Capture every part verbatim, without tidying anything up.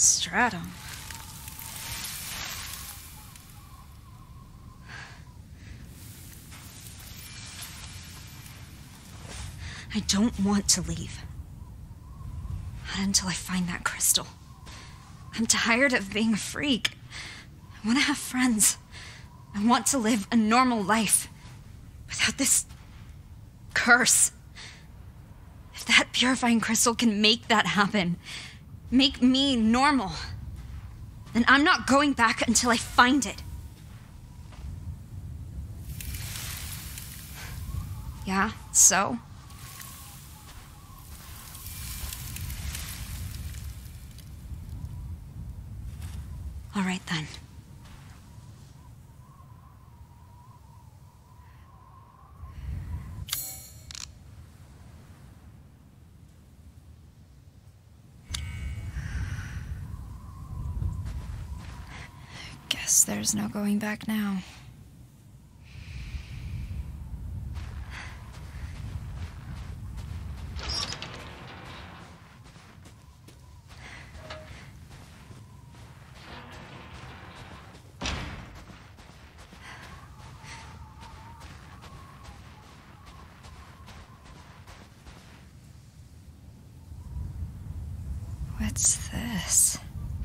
Stratum. I don't want to leave. Not until I find that crystal. I'm tired of being a freak. I want to have friends. I want to live a normal life. Without this curse. If that purifying crystal can make that happen, make me normal, then I'm not going back until I find it. Yeah, so? All right, then. Guess there's no going back now. What's this?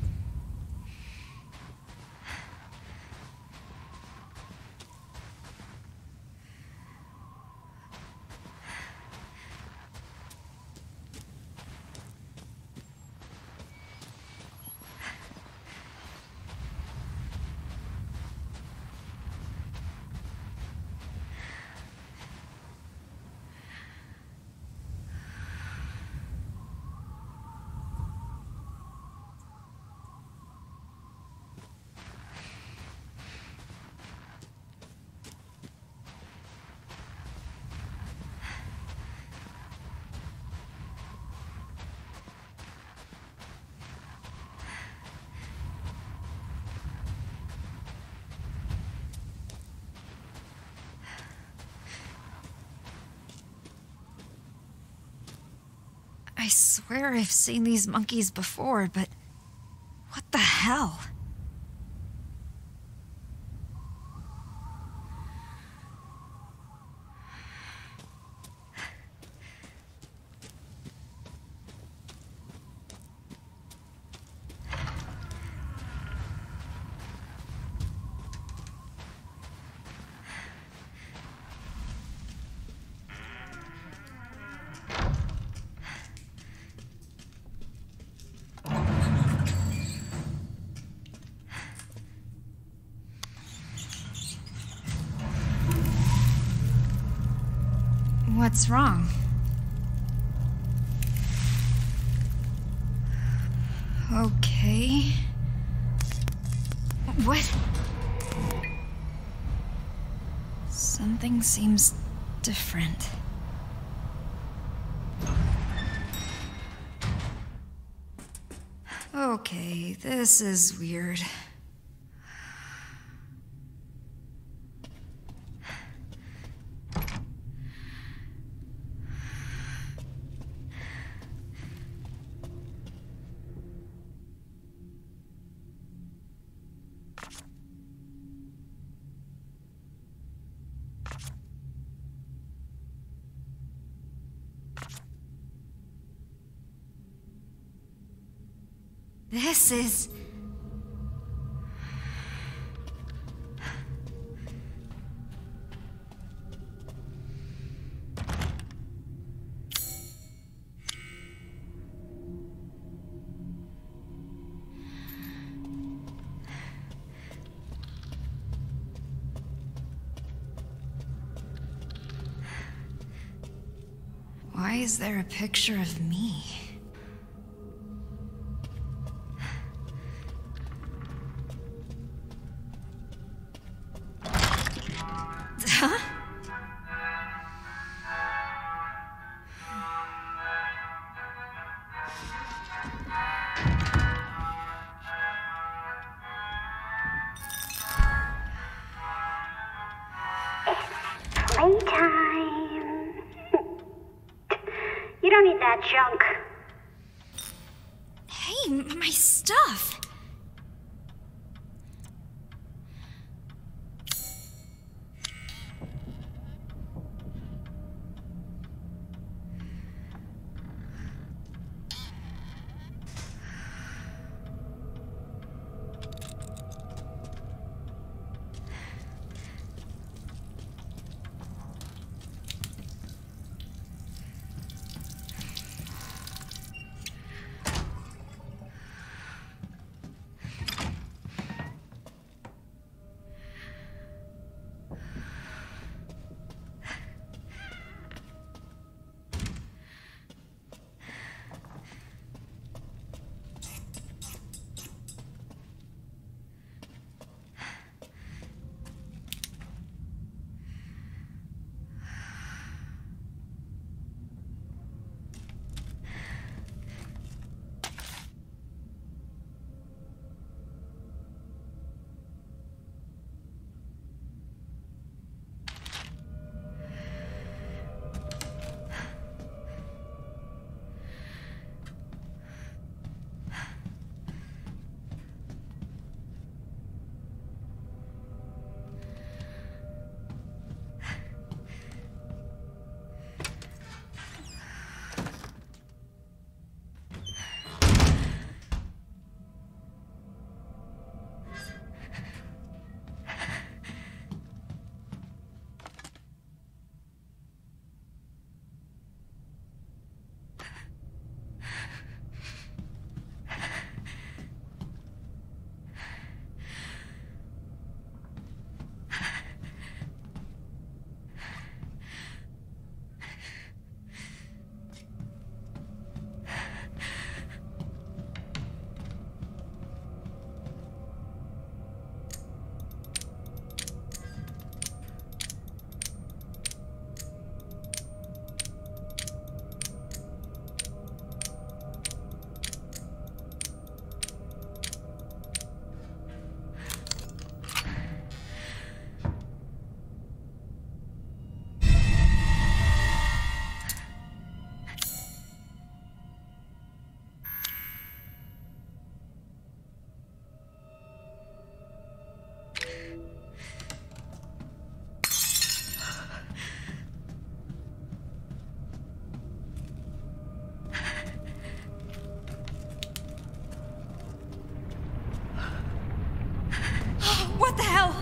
I swear I've seen these monkeys before, but what the hell? What's wrong? Okay. What? Something seems different. Okay, this is weird. This is... Why is there a picture of me? Huh? Playtime. You don't need that junk. Hey, doing? My stuff! What the hell?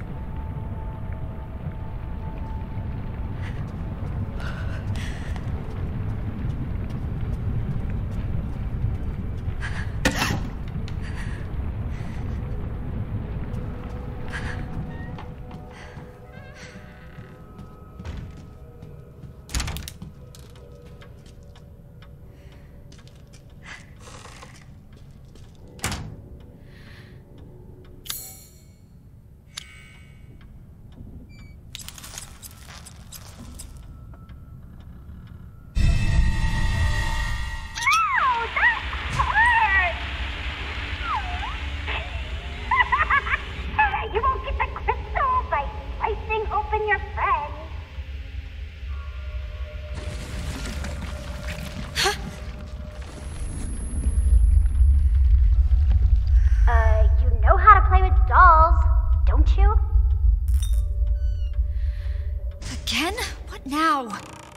Again? What now?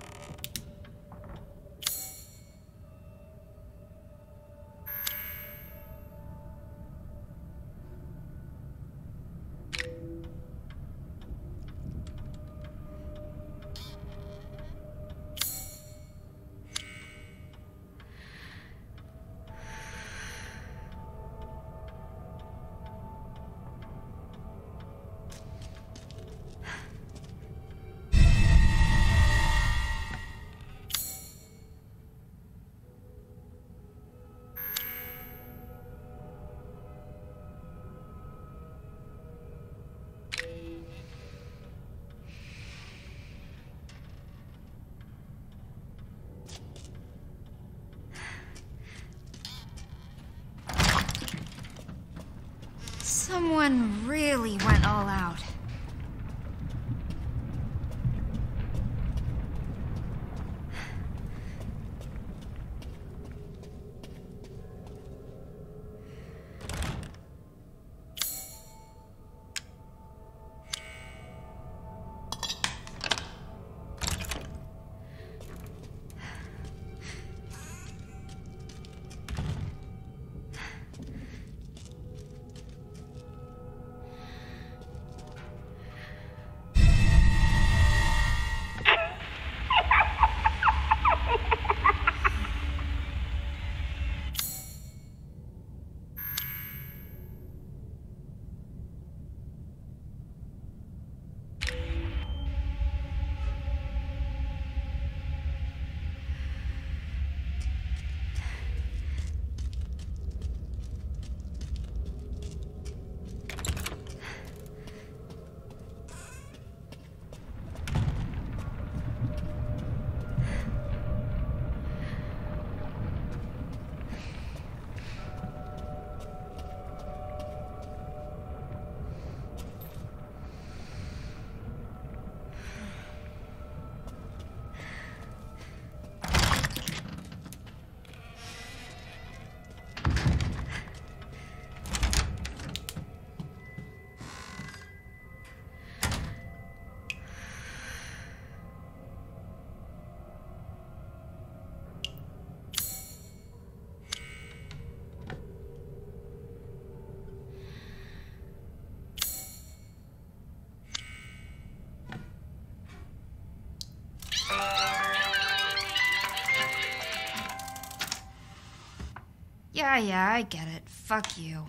Someone really went all out. Yeah, yeah, I get it. Fuck you.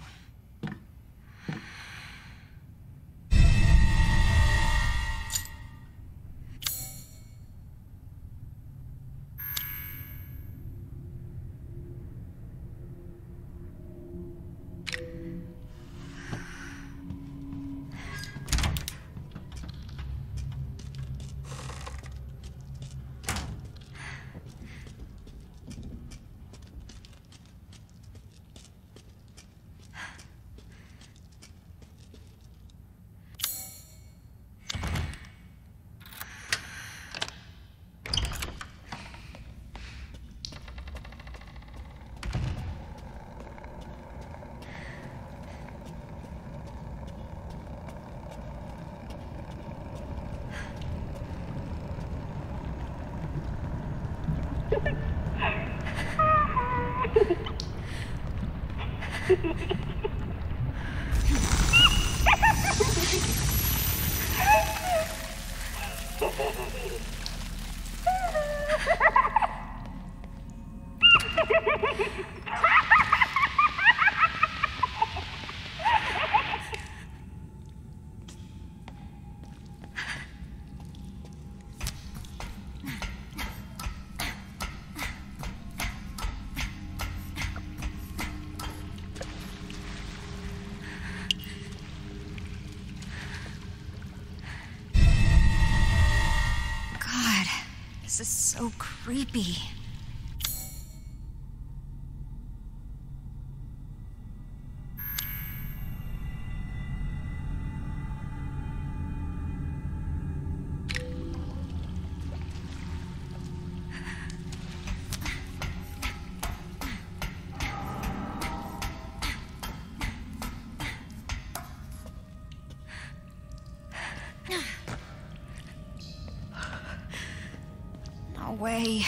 This is so creepy. No way.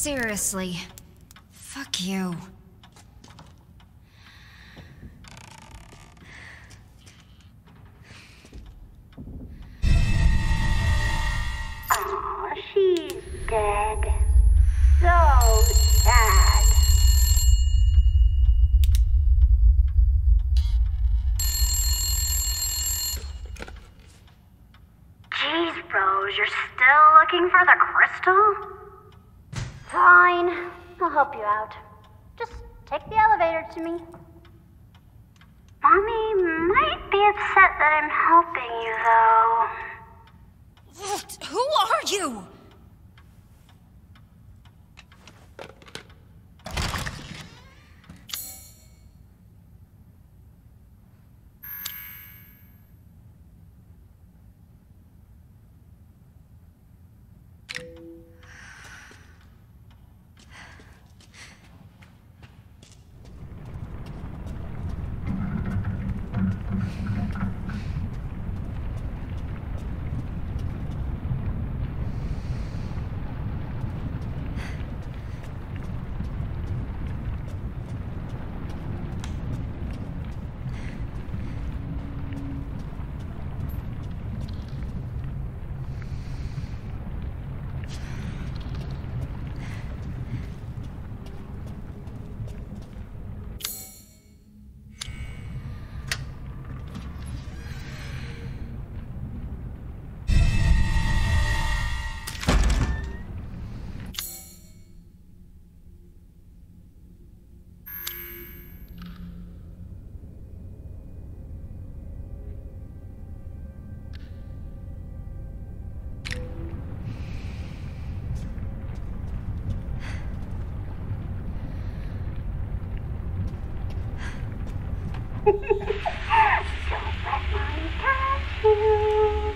Seriously. Fuck you. Aw, she's dead. So sad. Jeez, Rose, you're still looking for the crystal? Fine, I'll help you out. Just take the elevator to me. Mommy might be upset that I'm helping you, though. Who are you? Don't let Mommy touch you.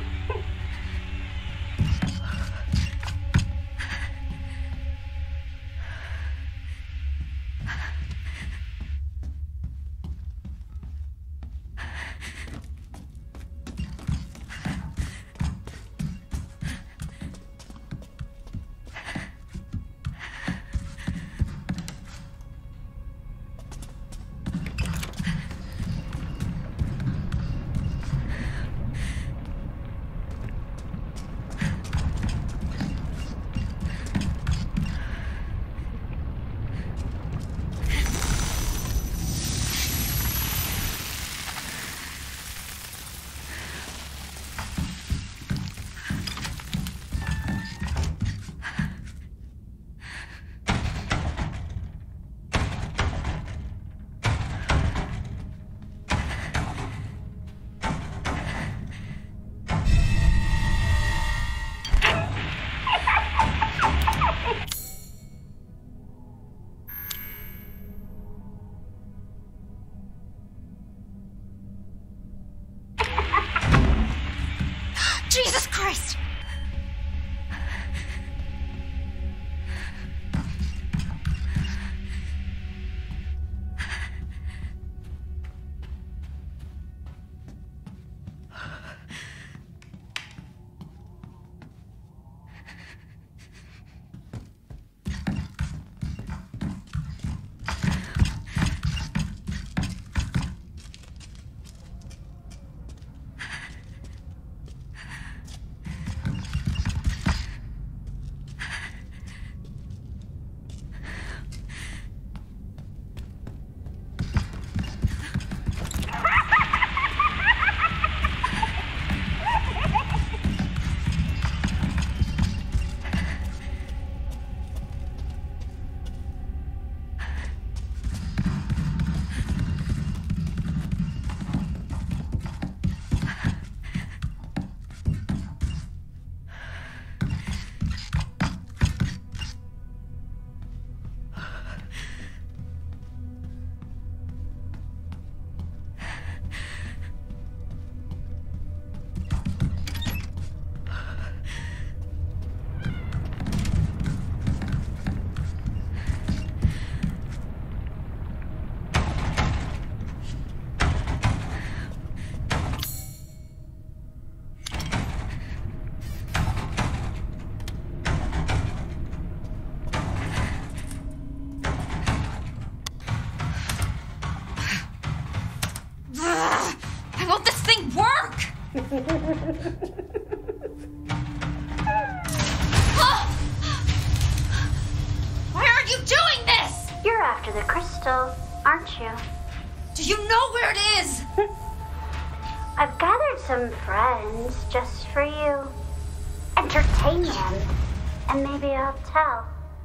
Why are you doing this? You're after the crystal, aren't you? Do you know where it is? I've gathered some friends just for you. Entertain them, and maybe I'll tell.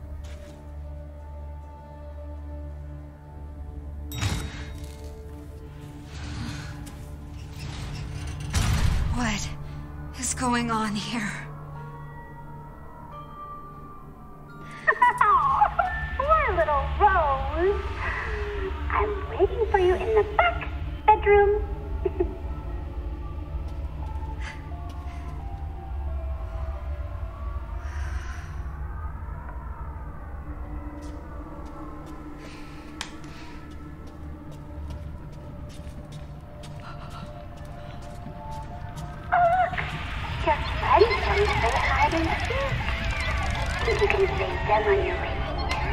What is going on here? Poor little Rose. I'm waiting for you in the back bedroom. Your friends want to play hide and seek. Think you can save them on your way here?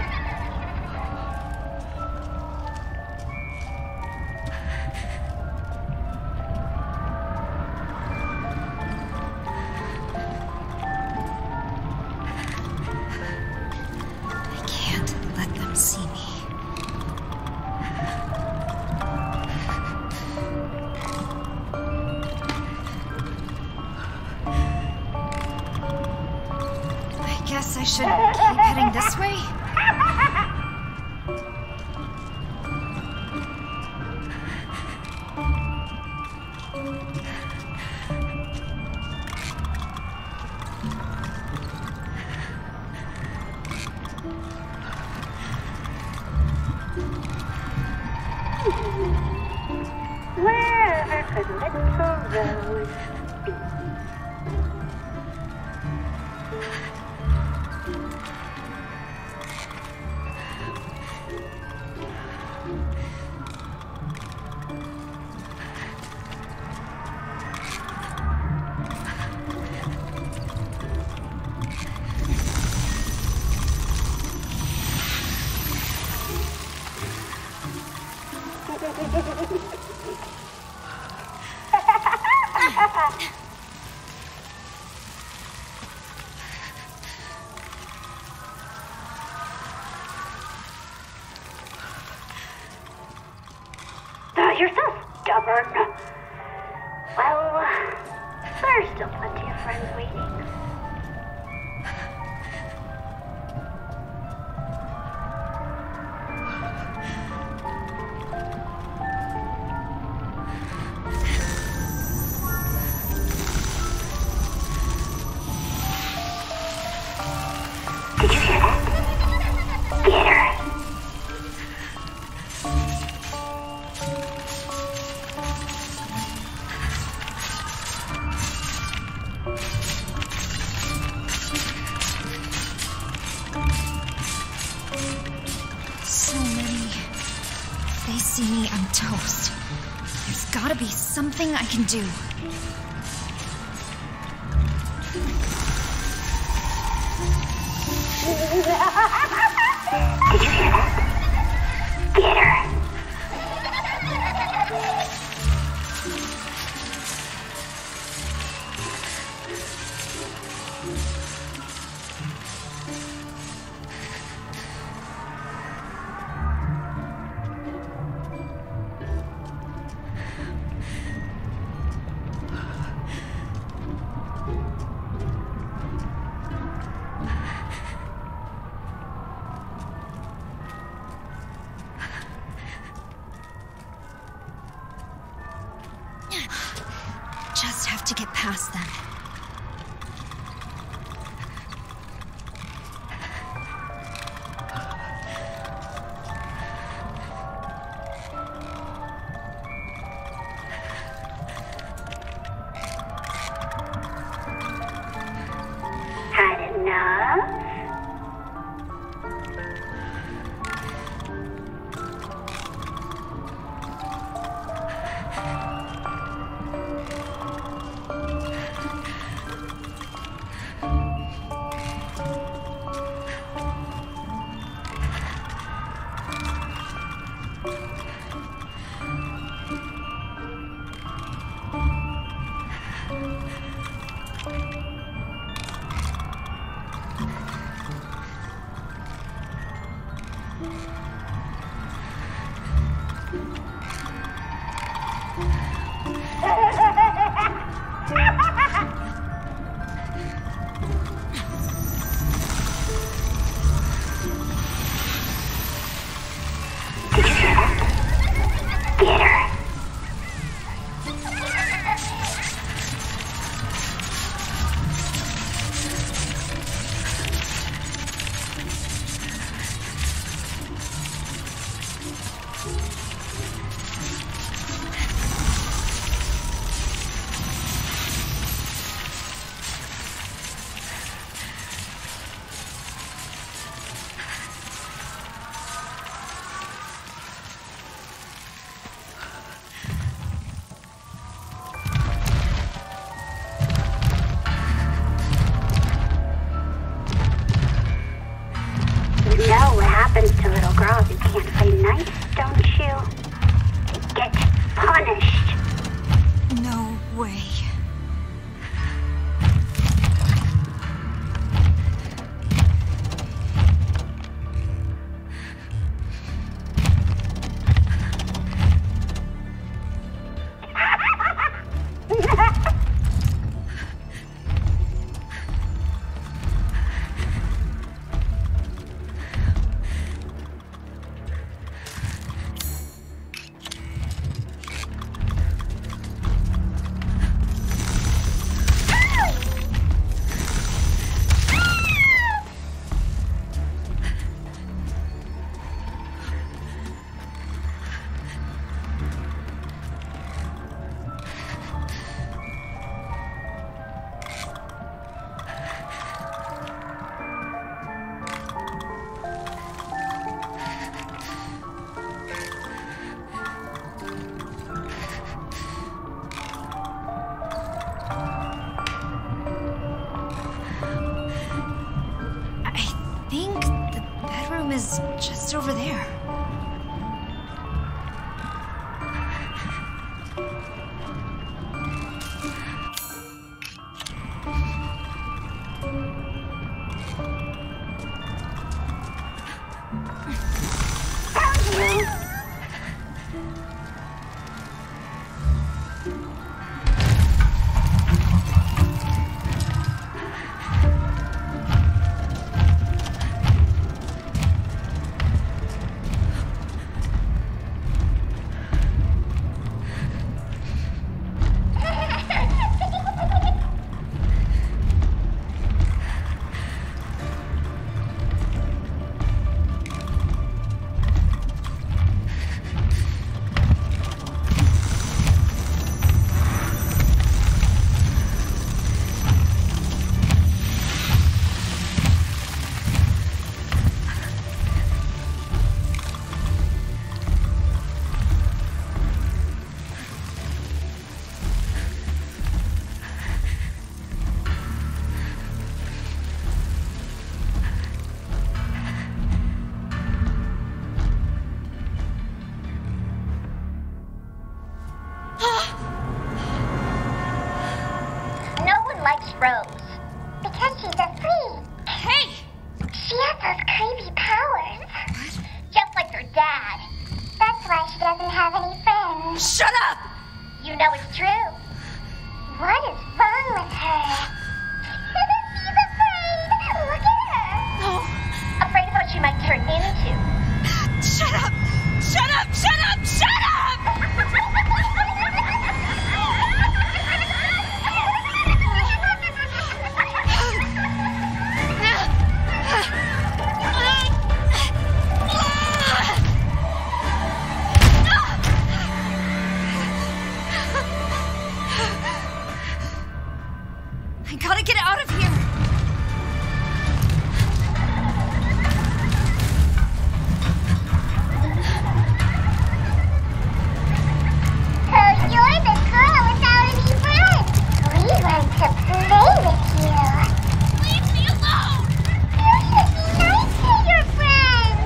I can't let them see me. I guess I should keep heading this way. Wherever could little Rose be? Oh, you're so stubborn. Well, there's still plenty of friends waiting. Did you hear that? Get her. So many. If they see me, I'm toast. There's gotta be something I can do. Did you hear that? Get her. Just have to get past them. Had enough? Rose? Because she's a freak. Hey! She has those crazy powers. What? Just like her dad. That's why she doesn't have any friends. Shut up! You know it's true. What is wrong with her? She's afraid. Look at her. No. Afraid of what she might turn into. Shut up! Shut up! Shut up! Shut up! I gotta get out of here! So you're the girl without any friends. We want to play with you. Leave me alone! You should be nice to your friends.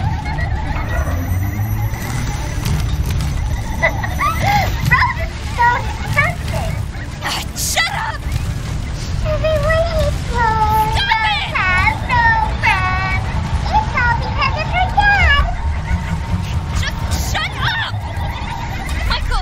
Rose is so disgusting. Ah, shut up! Everyone hates Rose. Stop it! Rose has no friends. It's all because of her dad. Just shut up! Michael!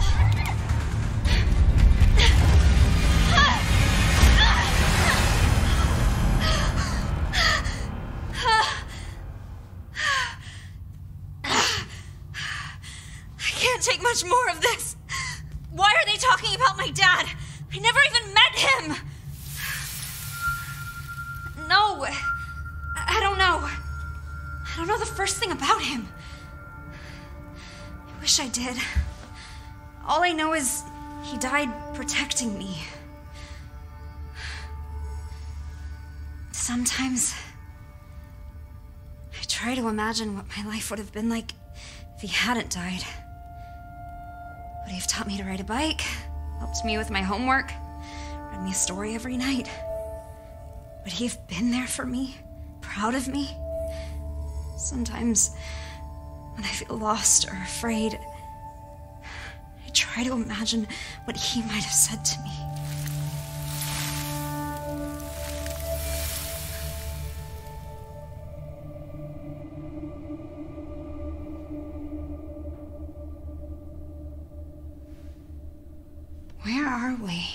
I can't take much more of this. Why are they talking about my dad? I never even met him. No, I I don't know. I don't know the first thing about him. I wish I did. All I know is he died protecting me. Sometimes I try to imagine what my life would have been like if he hadn't died. Would he have taught me to ride a bike? Helped me with my homework? Read me a story every night? Would he have been there for me? Proud of me? Sometimes, when I feel lost or afraid, I try to imagine what he might have said to me. Where are we?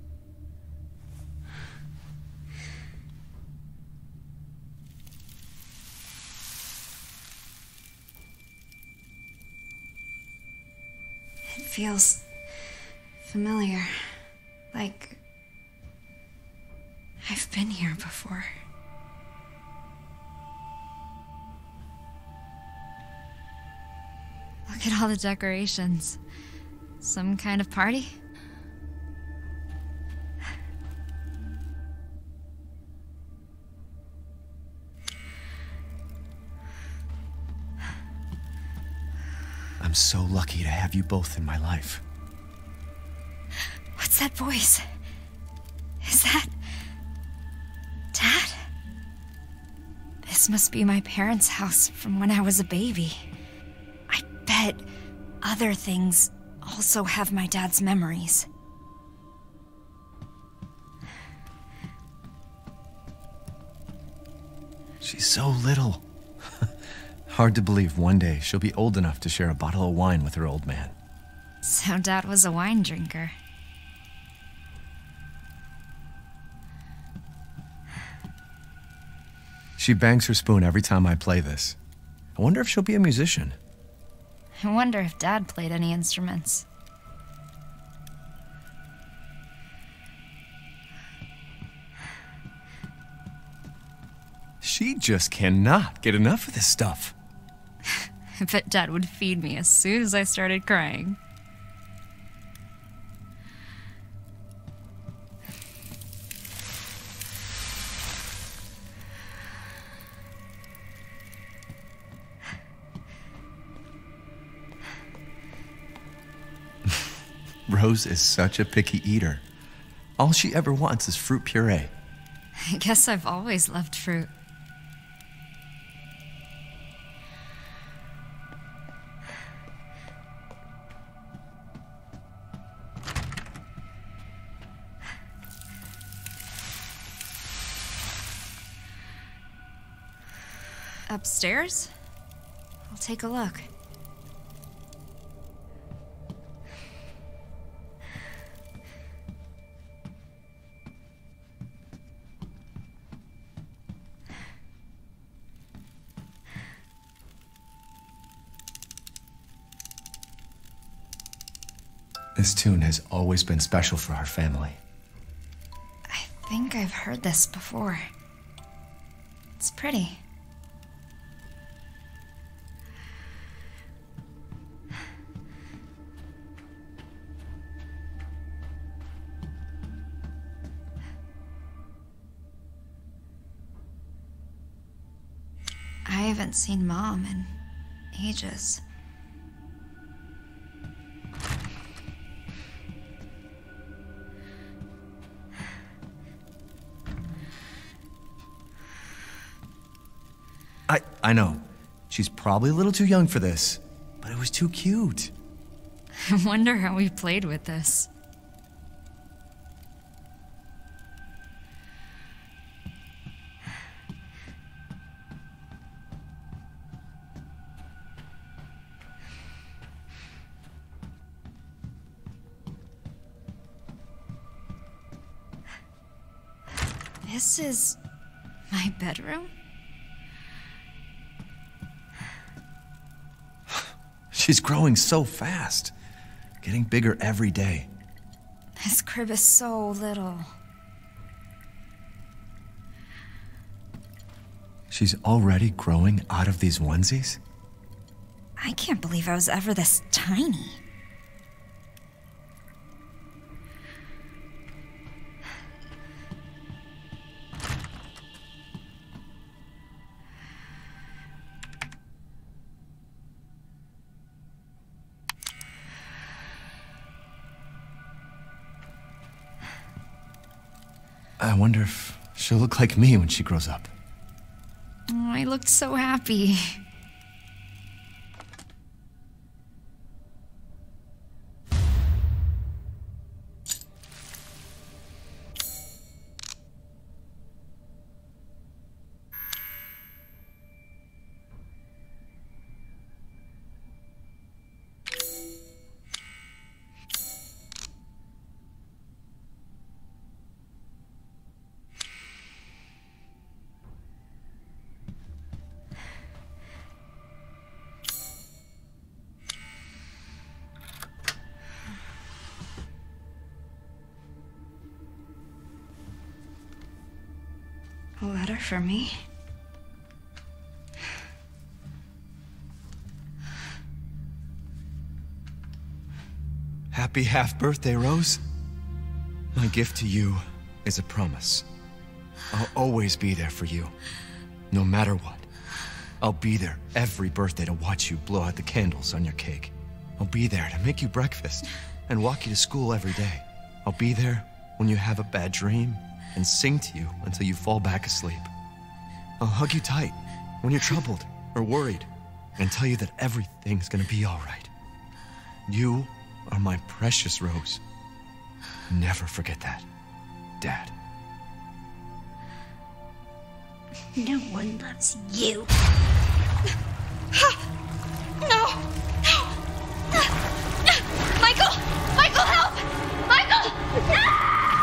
It feels familiar, like I've been here before. Look at all the decorations. Some kind of party? I'm so lucky to have you both in my life. What's that voice? Is that... Dad? This must be my parents' house from when I was a baby. I bet other things also have my dad's memories. She's so little. Hard to believe one day she'll be old enough to share a bottle of wine with her old man. So Dad was a wine drinker. She bangs her spoon every time I play this. I wonder if she'll be a musician. I wonder if Dad played any instruments. She just cannot get enough of this stuff. I bet Dad would feed me as soon as I started crying. Rose is such a picky eater. All she ever wants is fruit puree. I guess I've always loved fruit. Upstairs? I'll take a look. This tune has always been special for our family. I think I've heard this before. It's pretty. I haven't seen Mom in ages. I, I know. She's probably a little too young for this, but it was too cute. I wonder how we played with this. This is my bedroom? She's growing so fast. Getting bigger every day. This crib is so little. She's already growing out of these onesies? I can't believe I was ever this tiny. I wonder if she'll look like me when she grows up. Oh, I looked so happy. A letter for me? Happy half-birthday, Rose. My gift to you is a promise. I'll always be there for you, no matter what. I'll be there every birthday to watch you blow out the candles on your cake. I'll be there to make you breakfast and walk you to school every day. I'll be there when you have a bad dream and sing to you until you fall back asleep. I'll hug you tight when you're troubled or worried and tell you that everything's gonna be all right. You are my precious Rose. Never forget that, Dad. No one loves you. No! No! Michael! Michael, help! Michael! No!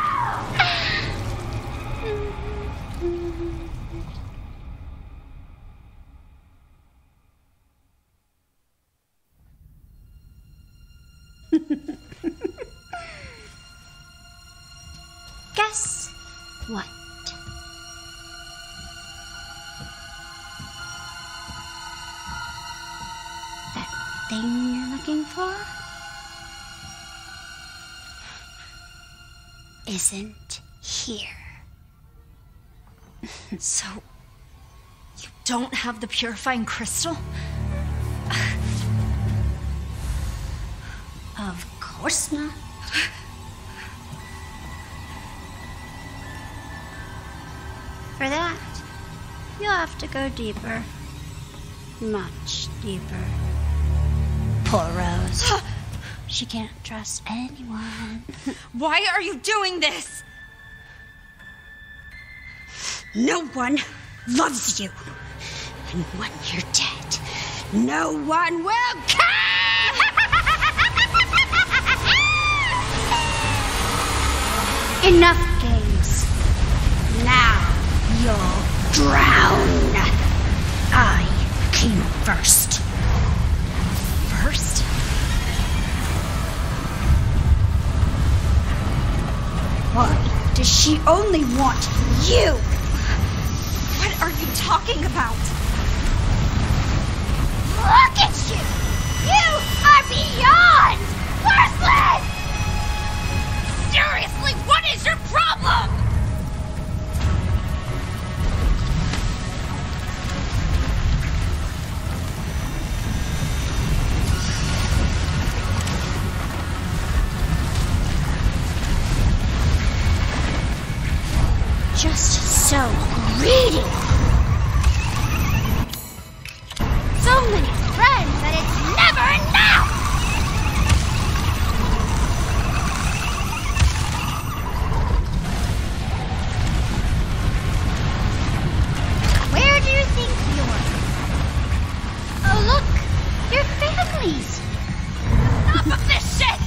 Guess what? That thing you're looking for isn't here. So, you don't have the purifying crystal? Of course not. For that, you'll have to go deeper. Much deeper. Poor Rose. She can't trust anyone. Why are you doing this? No one loves you. And when you're dead, no one will come! Enough games. Now you'll drown. I came first. First? Why does she only want you? What are you talking about? Look at you! You are beyond worthless! Seriously, what is your problem? Just so greedy. So many friends that it's never enough! Where do you think you're? Oh look, your families. Enough of this shit!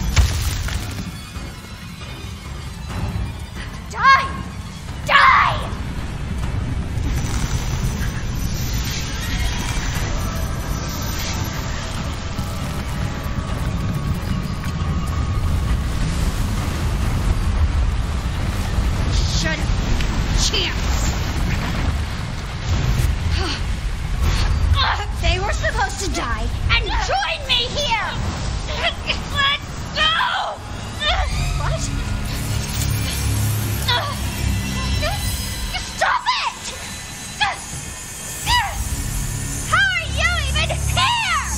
Die! Die! Should have chance. They were supposed to die and join me here. Let's go! What? Stop it! How are you even here?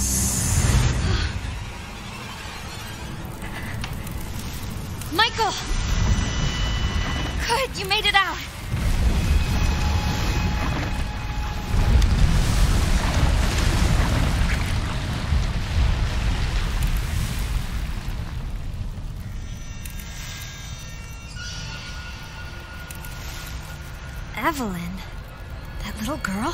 Michael! Good, you made it out. Evelyn? That little girl?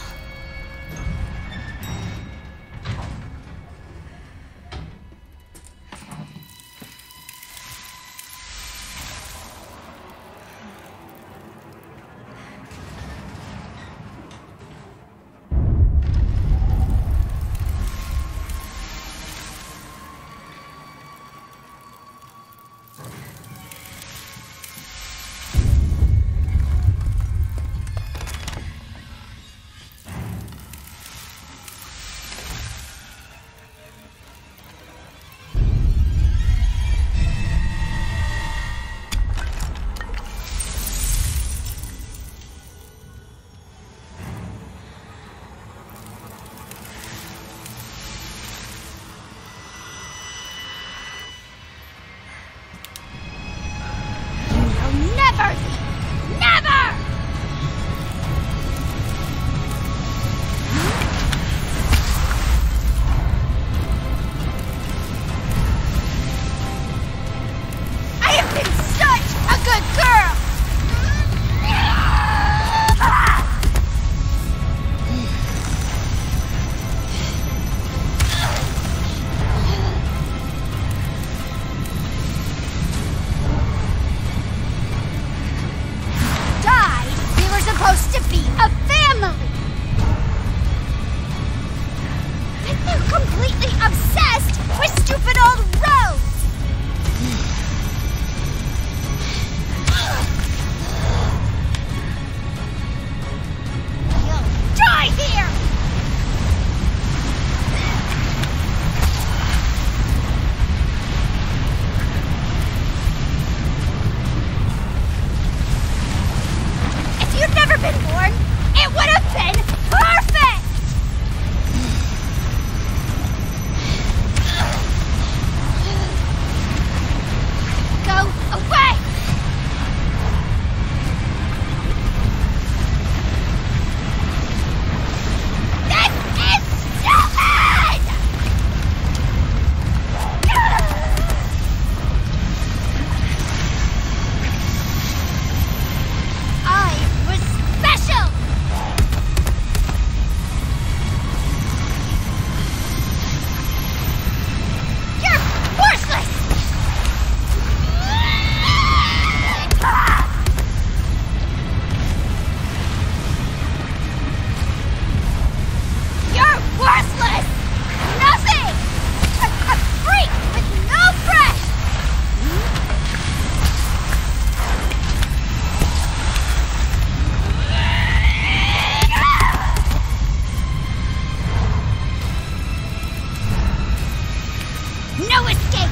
to escape!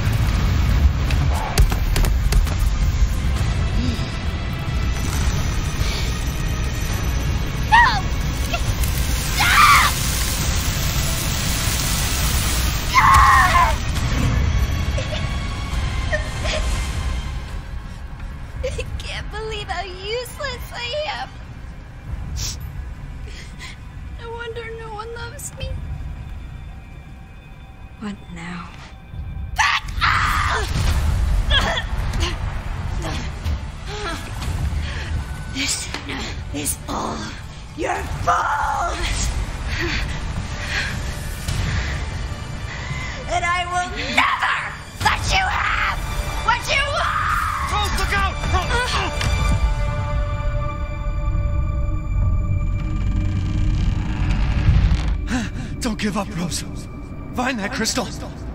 No! Stop! I can't believe how useless I am. No wonder no one loves me. What now? This is all your fault! And I will never let you have what you want! Rose, look out! Don't give up, Rose. Find that crystal.